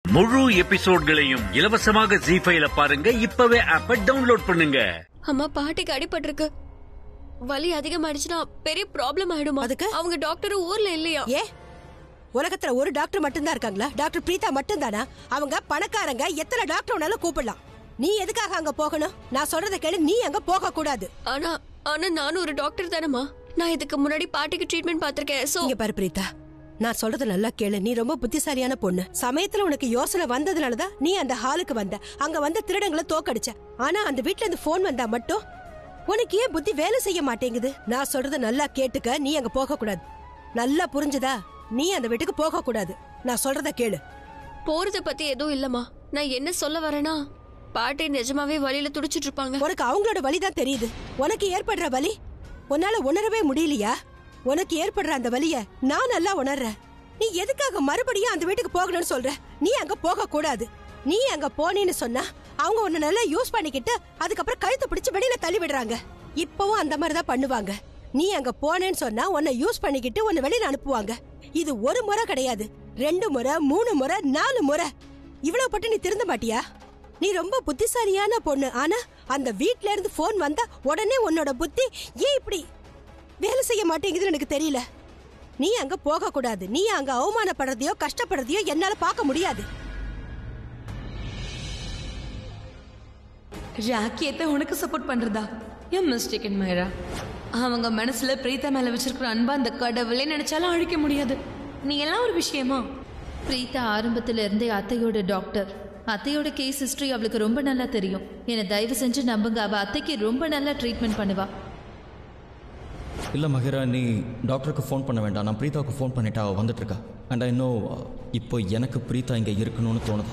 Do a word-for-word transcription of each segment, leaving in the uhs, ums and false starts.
முழு எபிசோட்களையும் இலவசமாக ஜீ ஃபைவ்ல பாருங்க. இப்பவே ஆப்பை டவுன்லோட் பண்ணுங்க. அம்மா, பாட்டிக்கு அடிபட்டிருக்கு. வலி அதிகமாயிடுச்சுன்னா பெரிய ப்ராப்ளம் ஆயிடுமா? அதுக்கு அவங்க டாக்டர் ஊர்ல இல்லையா? ஏ, உலகத்துல ஒரு டாக்டர் மட்டும்தான் இருக்காங்களா? டாக்டர் பிரீதா மட்டும்தானா? அவங்க பணக்காரங்க, எத்தனை டாக்டர் வேணாலும் கூப்பிடலாம். நீ எதுக்காக அங்க போகணும்? நான் சொல்றத கேளு, நீ அங்க போக கூடாது. ஆனா ஆனா நானும் ஒரு டாக்டர் தானம்மா. நான் இதுக்கு முன்னாடி பாட்டிக்கு ட்ரீட்மெண்ட் பாத்திருக்கேன். சோ இங்க பாரு பிரீதா, நான் சொல்றது நல்லா கேளு. நீ ரொம்ப புத்திசாலியான பொண்ணு. சமயத்துல உனக்கு யோசனை வந்ததுனாலதான் நீ அந்த ஹாலுக்கு வந்த. அங்க வந்த திருடங்களை தோக்கடிச்ச. ஆனா அந்த வீட்ல இருந்து போன் வந்தா மட்டும் உனக்கு ஏன் புத்தி வேலை செய்ய மாட்டேங்குது? நான் சொல்றத நல்லா கேட்டுக்க. நீ அங்க போக கூடாது. நல்லா புரிஞ்சுதா? நீ அந்த வீட்டுக்கு போக கூடாது. நான் சொல்றத கேளு. போறத பத்தி எதுவும் இல்லம்மா. நான் என்ன சொல்ல வரேனா, பாட்டி நிஜமாவே வலியில துடிச்சிட்டு இருப்பாங்க. உனக்கு அவங்களோட வலிதான் தெரியுது. உனக்கு ஏற்படுற வலி உன்னால உணரவே முடியலையா? உனக்கு ஏற்படுற அந்த வலிய நான் நல்லா உணர்றேன். நீ எதுக்காக மறுபடியும் அந்த வீட்டுக்கு போகணும்னு சொல்ற? நீ அங்க போக கூடாது. நீ அங்க போனேன்னு சொன்னா அவங்க உன்னை நல்லா யூஸ் பண்ணிக்கிட்டு அதுக்கப்புறம் கழுத்தை பிடிச்சு வெளியில தள்ளி விடுறாங்க. இப்பவும் அந்த மாதிரிதான் பண்ணுவாங்க. நீ அங்க போனேன்னு சொன்னா உன்னை யூஸ் பண்ணிக்கிட்டு உன்னை வெளியில அனுப்புவாங்க. இது ஒரு முறை கிடையாது, ரெண்டு முறை, மூணு முறை, நாலு முறை. இவ்வளவு பட்டு நீ திருந்த மாட்டியா? நீ ரொம்ப புத்திசாலியான பொண்ணு. ஆனா அந்த வீட்ல இருந்து போன் வந்தா உடனே உன்னோட புத்தி ஏன் இப்படி வேலை செய்ய மாட்டேங்குதுன்னு எனக்கு தெரியல. நீ அங்க போக கூடாது. நீ அங்க அவமானப்படுறதையோ கஷ்டப்படுறதையோ என்னால பார்க்க முடியாது. ராக்கியத்தை உனக்கு சப்போர்ட் பண்றதா? You mistaken Myra. அவங்க மனசுல பிரீதா மேல வச்சிருக்கிற அன்பா அந்த கடவுளே நினைச்சாலும் அழிக்க முடியாது. நீ எல்லாம் ஒரு விஷயமா? பிரீதா ஆரம்பத்துல இருந்தே அத்தையோட டாக்டர். அத்தையோட கேஸ் ஹிஸ்டரி அவளுக்கு ரொம்ப நல்லா தெரியும். என்னை தயவு செஞ்சு நம்புங்க, அவ அத்தைக்கு ரொம்ப நல்லா ட்ரீட்மெண்ட் பண்ணுவா. இல்லை மகிரா, நீ டாக்டருக்கு ஃபோன் பண்ண வேண்டாம். நான் பிரீதாவுக்கு ஃபோன் பண்ணிட்டா அவள் வந்துட்டு இருக்கா. அண்ட் ஐ நோ இப்போ எனக்கு பிரீதா இங்கே இருக்கணும்னு தோணுது.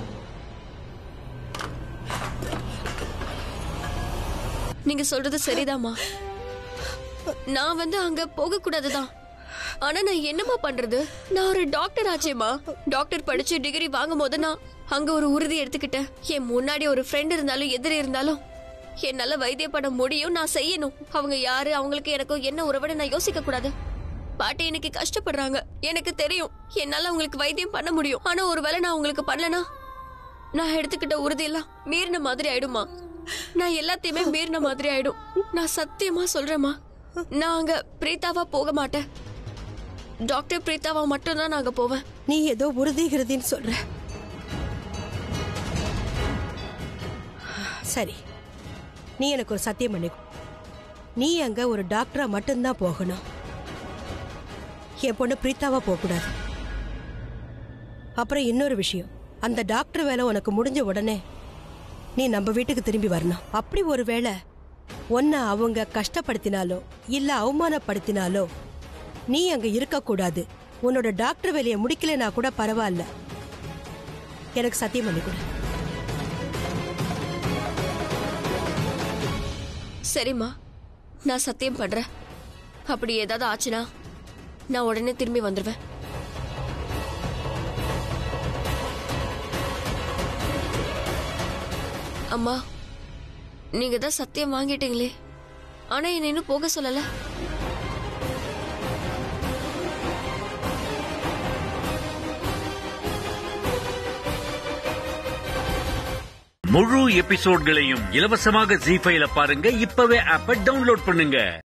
நீங்க சொல்றது சரிதாம்மா. நான் வந்து அங்க போக கூடாதுதான். ஆனா நான் என்னமா பண்றது? நான் ஒரு டாக்டர் ஆச்சேமா. டாக்டர் படிச்சு டிகிரி வாங்கும் போது நான் அங்க ஒரு உறுதி எடுத்துக்கிட்டேன். என் முன்னாடி ஒரு ஃப்ரெண்ட் இருந்தாலும் எதிரி இருந்தாலும் என்னால வைத்தியம் பண்ண முடியும், நான் செய்யணும். அவங்க யாரு, அவங்களுக்கு எனக்கும் என்ன உறவுன்னு நான் யோசிக்க கூடாது. பாட்டி எனக்கு கஷ்டப்படுறாங்க, எனக்கு தெரியும். என்னால அவங்களுக்கு வைத்தியம் பண்ண முடியும். ஆனா ஒருவேளை நான் உங்களுக்கு பண்ணலனா நான் எடுத்துக்கிட்ட உறுதி எல்லாம் மீறின மாதிரி ஆயிடுமா? நான் எல்லாத்தையுமே மீறின மாதிரி ஆயிடும். நான் சத்தியமா சொல்றேம்மா, நான் அங்க பிரீதாவா போக மாட்டேன். டாக்டர் பிரீதாவா மட்டும்தான் நாங்க போவேன். நீ ஏதோ உறுதிகிறதுன்னு சொல்ற. சரி, நீ எனக்கு ஒரு சத்தியம் பண்ணிக்கோ. நீ அங்க ஒரு டாக்டரா மட்டும்தான் போகணும். என் பொண்ணு பிரீதாவா போக கூடாது. அப்புறம் இன்னொரு விஷயம், அந்த டாக்டர் வேலை உனக்கு முடிஞ்ச உடனே நீ நம்ம வீட்டுக்கு திரும்பி வரணும். அப்படி ஒரு வேளை உன்னை அவங்க கஷ்டப்படுத்தினாலோ இல்ல அவமானப்படுத்தினாலோ நீ அங்க இருக்க கூடாது. உன்னோட டாக்டர் வேலையை முடிக்கலனா கூட பரவாயில்ல. எனக்கு சத்தியம் பண்ணி கொடு. சரிம்மா, நான் சத்தியம் பண்றேன். அப்படி ஏதாவது ஆச்சுன்னா நான் உடனே திரும்பி வந்துடுவேன். அம்மா, நீங்க தான் சத்தியம் வாங்கிட்டீங்களே, ஆனா என்ன இன்னும் போக சொல்லல. முழு எபிசோட்களையும் இலவசமாக ஜீ ஃபைவ்ல பாருங்க. இப்பவே ஆப்பை டவுன்லோட் பண்ணுங்க.